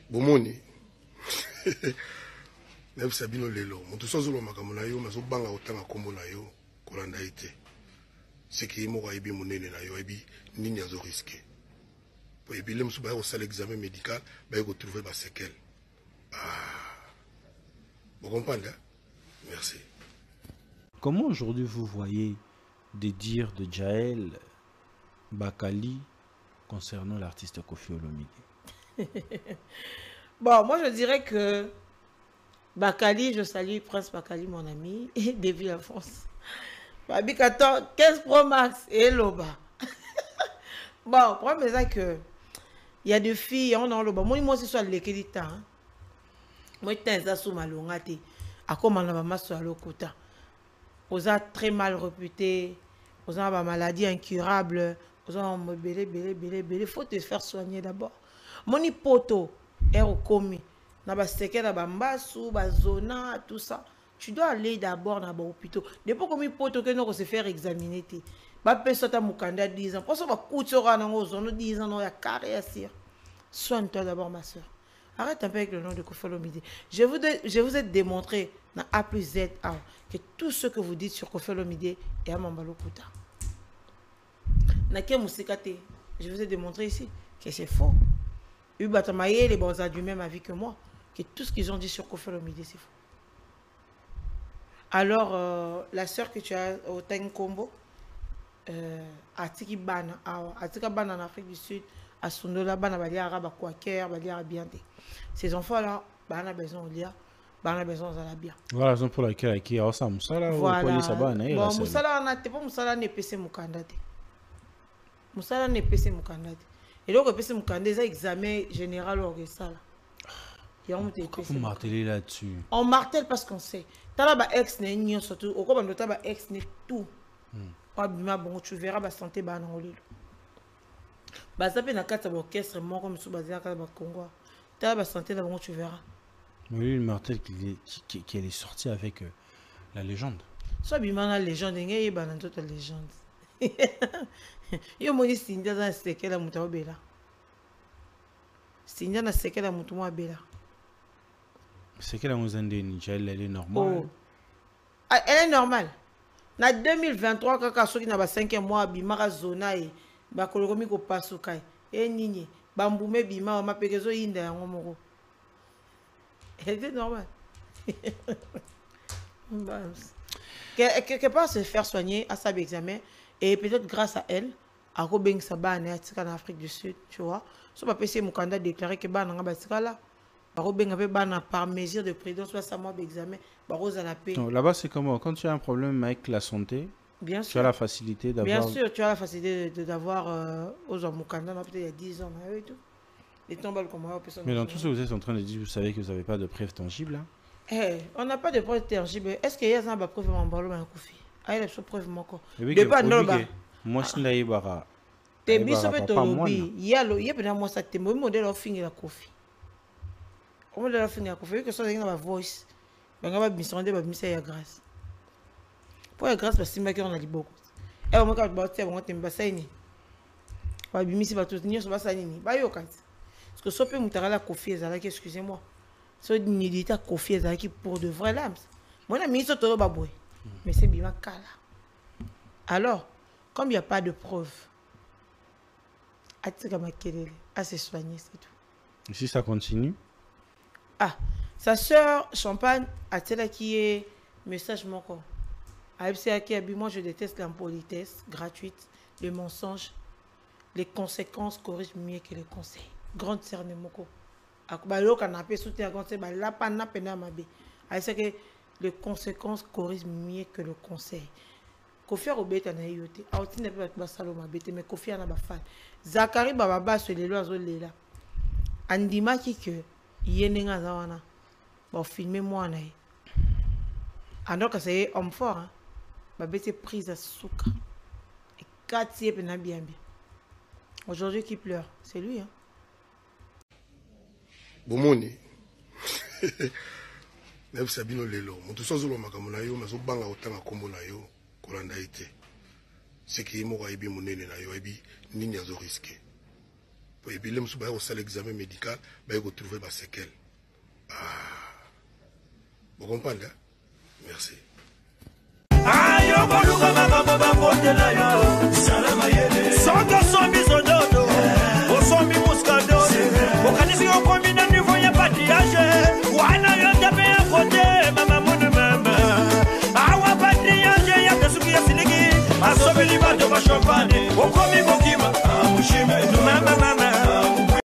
Bomoni. Même Sabino Lelo. Mon tout ça, je vais yo, mais je banga autant à combo na yo, kolanda ite. C'est qui est mort à ebi mon nene na yo, ebi ni n'y a zo risqué. Pour ebi l'homme souba au salle examen médical, bah il retrouver ma séquelle. Ah, vous comprenez? Merci. Comment aujourd'hui vous voyez des dires de Jaël Bakali concernant l'artiste Koffi Olomide? Bon, moi je dirais que Bakali, je salue Prince Bakali, mon ami, et David la France. Babi 15 Pro Max et Loba. Bon, le problème c'est que il y a des filles, on a Loba. Moi, aussi, soit le Kedita. Moi, je suis sous ma longue. À comment on a ma sur l'okota. Vous êtes très mal réputé. Vous avez une maladie incurable. Vous avez un belé. Il faut te faire soigner d'abord. Mon poto est commis. Na ba seke na ba mbasu, ba zona, tout ça. Tu dois aller d'abord dans l'hôpital. Depuis que mi poto que nous se faire examiner te. Ba personne ta mukanda 10 ans. Pour ça ba coutura na zone 10 ans ya carré assir. Soigne-toi d'abord ma soeur. Arrête un peu avec le nom de Koffi Olomide. Je vous ai démontré dans A plus Z que tout ce que vous dites sur Koffi Olomide est à Mambalo Kouta. Je vous ai démontré ici que c'est faux. Ubatamaye, les bons ont du même avis que moi. Que tout ce qu'ils ont dit sur Koffi Olomide, c'est faux. Alors, la sœur que tu as au Tenkombo, Atiki Bana, Atika Bana en Afrique du Sud, à Sundola, Bana Balia Arabe, Quaker, Balia Bianté. Ces enfants-là, Bana besoin de lire, Bana besoin de la bien. Voilà la raison pour laquelle il y a ça, Moussala, voilà. Bon, Moussala, on a pas Moussala n'est pas ses moukandate. Moussala n'est pas ses moukandate. Et donc, il y a des examens généraux au ça. Pourquoi vous martelez là-dessus? On martèle parce qu'on sait. T'as là ex n'est surtout. Au cas où t'as ex n'est tout. Bon, tu verras la santé dans le bah ça peut na carte orchestre moi comme sous basé à Congo. T'as la santé d'abord tu verras. Oui, Martel qui est sorti avec la légende. Soit bima la légende ngé ba na toute légende. Yo moni Sindia za sekela mutu obela. Sindia na sekela mutu mo abela. Sekela muzande ni elle est normale. Oh. Ah, elle est normale. Na 2023 kaka soki na ba 5e mois bima zona e ba kolokomi ko pasukai. E nini bambume bima ma pekezo yinda yango moko. Elle est normale. Quelque part se faire soigner à sa examen et peut-être grâce à elle à Robin Sabane en Afrique du Sud, tu vois. So pas PC mon candidat déclaré que ban nga batika là. Robin avait ban par mesure de prudence soit ça moi examen ba rose à la paix. Là-bas c'est comment quand tu as un problème avec la santé, bien sûr. Tu as la facilité d'avoir. Bien sûr, tu as la facilité d'avoir aux hommes Mukanda peut-être il y a 10 ans et tout. Les tombales comme moi personne. Mais dans tout ce que vous êtes en train de dire, vous savez que vous n'avez pas de preuves tangibles hein? Eh, on n'a pas de preuves tangibles. Est-ce qu'il y a des preuves en ballon à Koffi? Ah, il y a des preuves encore. De pas non moi je n'ai pas. Te biso pe to lobi yalo ye pena mo sa te mo modèle of fingi la Koffi. O modèle of fingi la Koffi que ça na ba voice. Ba nga ba bisonde ba misa ya grâce. Pour la grâce parce que on a dit beaucoup. Et on ka ba te on temba saini. Ba bimisi ba tout ni so ba saini ba yo kat. Parce que so pe mutara la Koffi ezala ki excusez-moi. So ni dita Koffi ezala ki pour de vrai l'âme. Moi na mi so to ba boy. Mais c'est bima kala. Alors, comme il n'y a pas de preuves, à se soigner, c'est tout. Et si ça continue? Ah, sa sœur Champagne a-t-elle qui est message mon corps. Moi je déteste l'impolitesse gratuite, le mensonge, les conséquences corrigent mieux que les conseils. Grande sœur de Moko. Les conséquences corrigent mieux que le conseil. Koffi Olomide na yote auti ne peut pas saloma bete mais Koffi ana ba fan Zakari baba so lelo azolela andima ki que yenenga zawana ba filmer moi na alors que c'est homme fort hein ba bete prise à souka et quartier pena bien bien aujourd'hui qui pleure c'est lui hein Bomoni Neuf Sabino lelo mutu sozolo makamona yo mazo banga otanga kombo na yo kolanda ite. C'est qui est mort à ebi monene na yo ebi nini azo risqué. Et puis, les gens qui ont l'examen médical, ils vont trouver des séquelles. Ah. Vous comprenez? Merci. Champagne, au commis, au kima, à Mouchime,